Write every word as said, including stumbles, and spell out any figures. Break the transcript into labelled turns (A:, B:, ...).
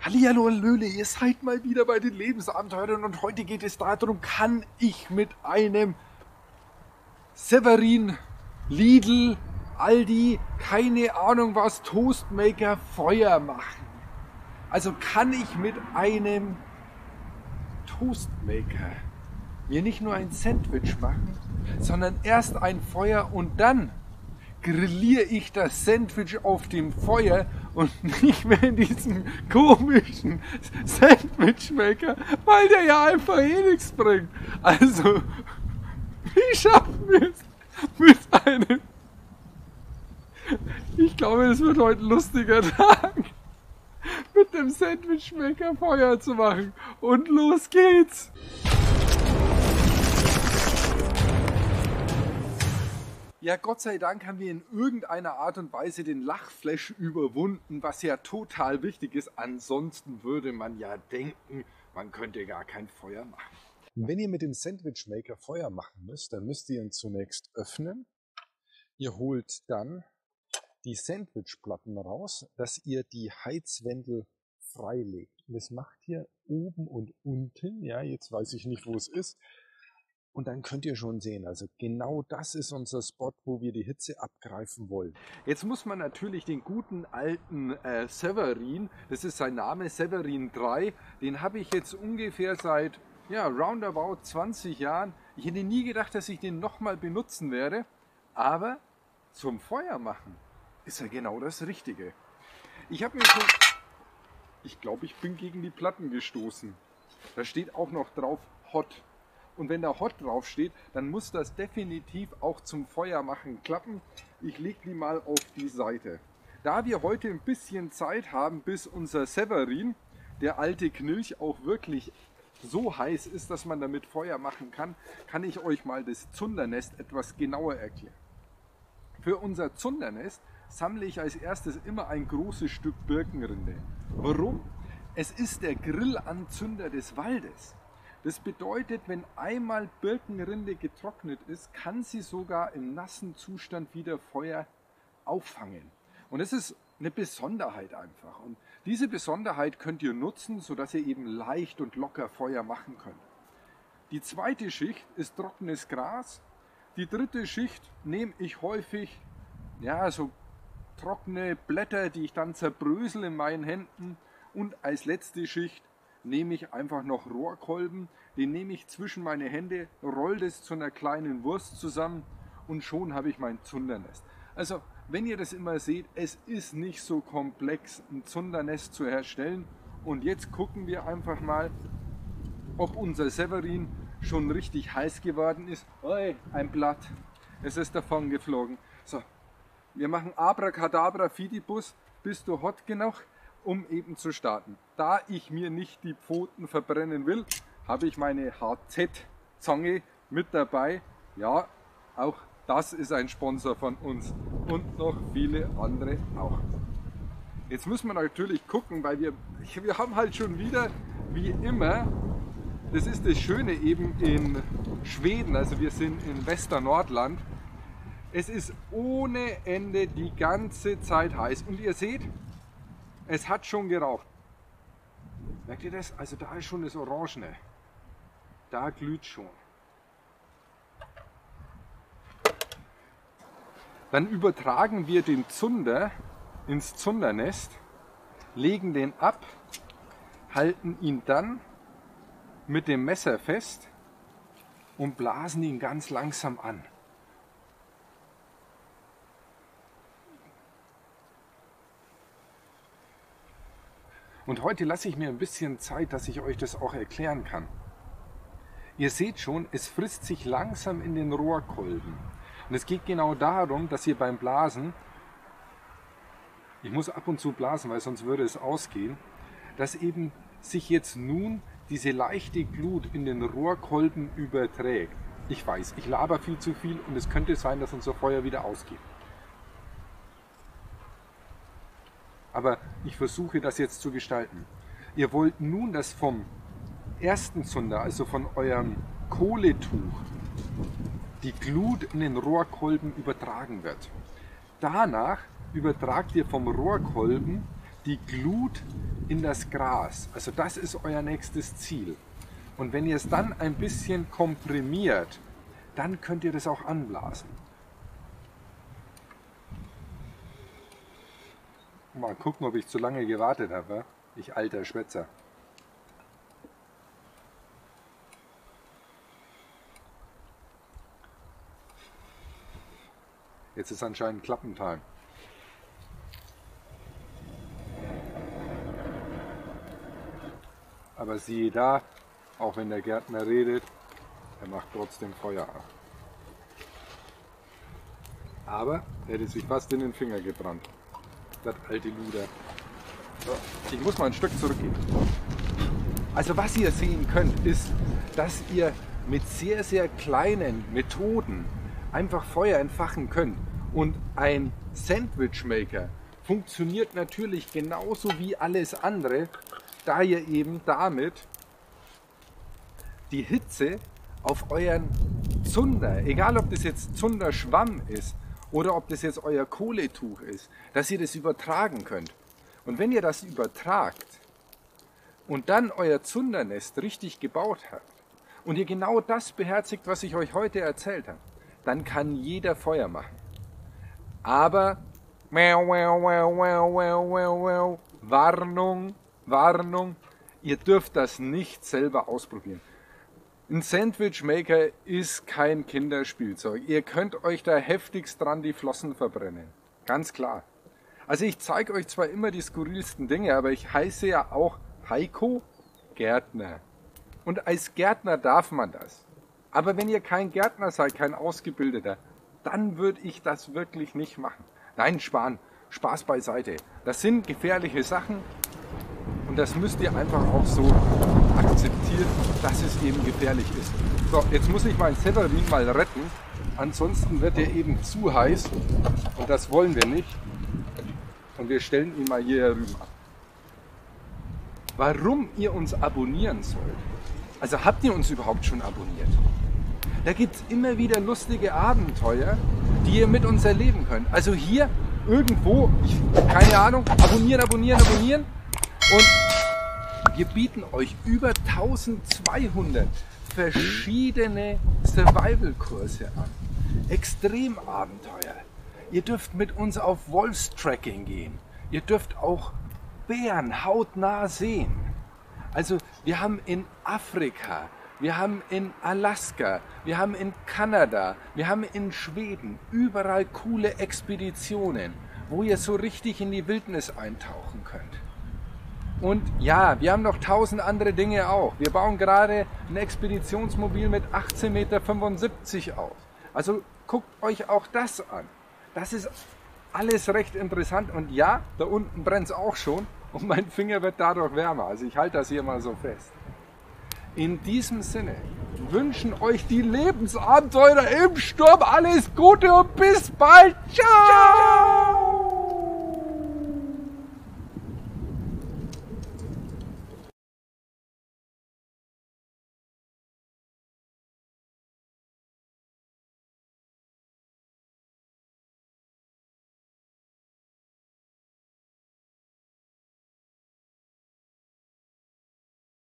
A: Hallihallo Hallöle, ihr seid mal wieder bei den Lebensabenteuern und heute geht es darum, kann ich mit einem Severin, Lidl, Aldi, keine Ahnung was, Toastmaker Feuer machen. Also kann ich mit einem Toastmaker mir nicht nur ein Sandwich machen, sondern erst ein Feuer und dann grilliere ich das Sandwich auf dem Feuer und nicht mehr in diesem komischen Sandwichmaker, weil der ja einfach eh nichts bringt. Also, wie schaffen wir es mit einem... Ich glaube, es wird heute ein lustiger Tag, mit dem Sandwichmaker Feuer zu machen. Und los geht's! Ja, Gott sei Dank haben wir in irgendeiner Art und Weise den Lachflash überwunden, was ja total wichtig ist. Ansonsten würde man ja denken, man könnte gar kein Feuer machen. Wenn ihr mit dem Sandwichmaker Feuer machen müsst, dann müsst ihr ihn zunächst öffnen. Ihr holt dann die Sandwichplatten raus, dass ihr die Heizwendel freilegt. Und das macht ihr oben und unten. Ja, jetzt weiß ich nicht, wo es ist. Und dann könnt ihr schon sehen, also genau das ist unser Spot, wo wir die Hitze abgreifen wollen. Jetzt muss man natürlich den guten alten äh, Severin, das ist sein Name, Severin drei, den habe ich jetzt ungefähr seit ja, roundabout zwanzig Jahren. Ich hätte nie gedacht, dass ich den nochmal benutzen werde, aber zum Feuer machen ist er genau das Richtige. Ich habe mir schon, ich glaube, ich bin gegen die Platten gestoßen. Da steht auch noch drauf Hot. Und wenn da Hot drauf steht, dann muss das definitiv auch zum Feuermachen klappen. Ich lege die mal auf die Seite. Da wir heute ein bisschen Zeit haben, bis unser Severin, der alte Knilch, auch wirklich so heiß ist, dass man damit Feuer machen kann, kann ich euch mal das Zundernest etwas genauer erklären. Für unser Zundernest sammle ich als erstes immer ein großes Stück Birkenrinde. Warum? Es ist der Grillanzünder des Waldes. Das bedeutet, wenn einmal Birkenrinde getrocknet ist, kann sie sogar im nassen Zustand wieder Feuer auffangen. Und das ist eine Besonderheit einfach. Und diese Besonderheit könnt ihr nutzen, sodass ihr eben leicht und locker Feuer machen könnt. Die zweite Schicht ist trockenes Gras. Die dritte Schicht nehme ich häufig, ja, so trockene Blätter, die ich dann zerbrösel in meinen Händen. Und als letzte Schicht nehme ich einfach noch Rohrkolben, den nehme ich zwischen meine Hände, roll das zu einer kleinen Wurst zusammen und schon habe ich mein Zundernest. Also wenn ihr das immer seht, es ist nicht so komplex, ein Zundernest zu erstellen. Und jetzt gucken wir einfach mal, ob unser Severin schon richtig heiß geworden ist. Oi, ein Blatt, es ist davon geflogen. So, wir machen Abracadabra Fidibus, bist du hot genug, um eben zu starten. Da ich mir nicht die Pfoten verbrennen will, habe ich meine H Z-Zange mit dabei. Ja, auch das ist ein Sponsor von uns und noch viele andere auch. Jetzt müssen wir natürlich gucken, weil wir, wir haben halt schon wieder, wie immer, das ist das Schöne eben in Schweden, also wir sind in Westernordland, es ist ohne Ende die ganze Zeit heiß und ihr seht, es hat schon geraucht. Merkt ihr das? Also da ist schon das Orangene. Da glüht schon. Dann übertragen wir den Zunder ins Zundernest, legen den ab, halten ihn dann mit dem Messer fest und blasen ihn ganz langsam an. Und heute lasse ich mir ein bisschen Zeit, dass ich euch das auch erklären kann. Ihr seht schon, es frisst sich langsam in den Rohrkolben. Und es geht genau darum, dass ihr beim Blasen, ich muss ab und zu blasen, weil sonst würde es ausgehen, dass eben sich jetzt nun diese leichte Glut in den Rohrkolben überträgt. Ich weiß, ich laber viel zu viel und es könnte sein, dass unser Feuer wieder ausgeht. Aber ich versuche das jetzt zu gestalten. Ihr wollt nun, dass vom ersten Zunder, also von eurem Kohletuch, die Glut in den Rohrkolben übertragen wird. Danach übertragt ihr vom Rohrkolben die Glut in das Gras. Also das ist euer nächstes Ziel. Und wenn ihr es dann ein bisschen komprimiert, dann könnt ihr das auch anblasen. Mal gucken, ob ich zu lange gewartet habe. Ich alter Schwätzer. Jetzt ist anscheinend Klappentime. Aber siehe da, auch wenn der Gärtner redet, er macht trotzdem Feuer ab. Aber er hätte sich fast in den Finger gebrannt. Das alte Luder. So, ich muss mal ein Stück zurückgehen. Also was ihr sehen könnt, ist, dass ihr mit sehr, sehr kleinen Methoden einfach Feuer entfachen könnt. Und ein Sandwich Maker funktioniert natürlich genauso wie alles andere, da ihr eben damit die Hitze auf euren Zunder, egal ob das jetzt Zunderschwamm ist oder ob das jetzt euer Kohletuch ist, dass ihr das übertragen könnt. Und wenn ihr das übertragt und dann euer Zundernest richtig gebaut habt und ihr genau das beherzigt, was ich euch heute erzählt habe, dann kann jeder Feuer machen. Aber Warnung, Warnung, ihr dürft das nicht selber ausprobieren. Ein Sandwich Maker ist kein Kinderspielzeug. Ihr könnt euch da heftigst dran die Flossen verbrennen. Ganz klar. Also ich zeige euch zwar immer die skurrilsten Dinge, aber ich heiße ja auch Heiko Gärtner. Und als Gärtner darf man das. Aber wenn ihr kein Gärtner seid, kein Ausgebildeter, dann würde ich das wirklich nicht machen. Nein, Spahn, Spaß beiseite. Das sind gefährliche Sachen und das müsst ihr einfach auch so akzeptieren, dass es eben gefährlich ist. So, jetzt muss ich meinen Severin mal retten, ansonsten wird er eben zu heiß und das wollen wir nicht. Und wir stellen ihn mal hier herüber. Warum ihr uns abonnieren sollt? Also habt ihr uns überhaupt schon abonniert? Da gibt es immer wieder lustige Abenteuer, die ihr mit uns erleben könnt. Also hier irgendwo, ich, keine Ahnung, abonnieren, abonnieren, abonnieren. Und wir bieten euch über eintausendzweihundert verschiedene Survival-Kurse an. Extremabenteuer. Ihr dürft mit uns auf Wolfstracking gehen. Ihr dürft auch Bären hautnah sehen. Also wir haben in Afrika, wir haben in Alaska, wir haben in Kanada, wir haben in Schweden überall coole Expeditionen, wo ihr so richtig in die Wildnis eintauchen könnt. Und ja, wir haben noch tausend andere Dinge auch. Wir bauen gerade ein Expeditionsmobil mit achtzehn Meter fünfundsiebzig auf. Also guckt euch auch das an. Das ist alles recht interessant und ja, da unten brennt es auch schon und mein Finger wird dadurch wärmer. Also ich halte das hier mal so fest. In diesem Sinne wünschen euch die Lebensabenteurer im Sturm alles Gute und bis bald. Ciao! Ciao!